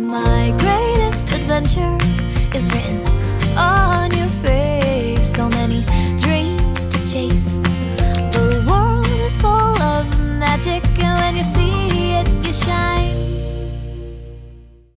My greatest adventure is written on your face. So many dreams to chase. The world is full of magic, and when you see it, you shine.